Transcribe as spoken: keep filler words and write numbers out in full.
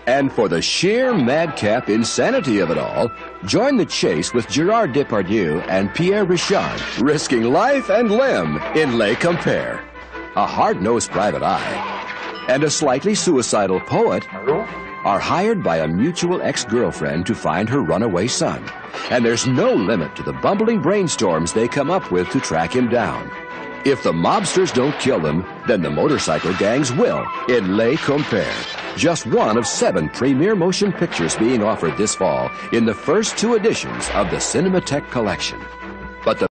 And for the sheer madcap insanity of it all, join the chase with Gerard Depardieu and Pierre, risking life and limb in Les Comperes. A hard-nosed private eye and a slightly suicidal poet are hired by a mutual ex-girlfriend to find her runaway son. And there's no limit to the bumbling brainstorms they come up with to track him down. If the mobsters don't kill them, then the motorcycle gangs will in Les Comperes. Just one of seven premier motion pictures being offered this fall in the first two editions of the Cinematheque collection. But the